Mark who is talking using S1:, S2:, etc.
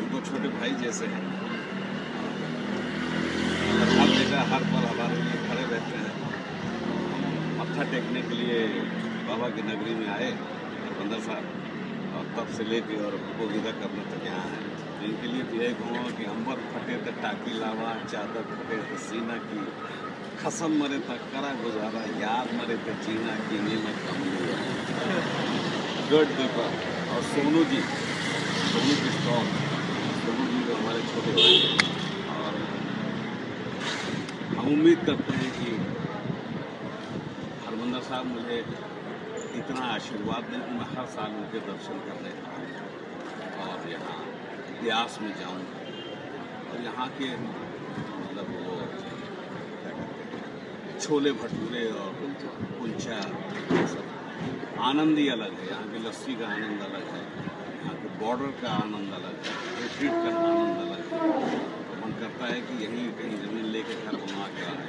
S1: दो छोटे भाई जैसे हैं। हर जगह हर पल हमारे लिए खड़े रहते हैं। मत्था टेकने के लिए बाबा की नगरी में आए हरमंदर साहब, और तब से लेके और उनको विदा करने तक यहाँ हैं। तो इनके लिए भी यही कहूँगा कि अंबर फटे तो टाकी लावा, चादर फटे तो सीना की, खसम मरे तक करा गुजारा, याद मरे तो जीना की नीमत कम लिया। गुड दीपक और सोनू जी, सोनू की स्टॉल, सोनू जी तो हमारे छोटे भाई हैं। और हम उम्मीद करते हैं कि हरमंदर साहब मुझे इतना आशीर्वाद दें कि मैं हर साल उनके दर्शन करने आऊँ और यहाँ ब्यास में जाऊँ और यहाँ के मतलब वो क्या कहते हैं, छोले भटूरे और कुलचा, सब आनंद ही अलग है। यहाँ की लस्सी का आनंद अलग है, यहाँ के बॉर्डर का आनंद अलग है, रिट्रीट का आनंद अलग है। तो मन करता है कि यहीं कहीं ज़मीन लेके घर बनवा के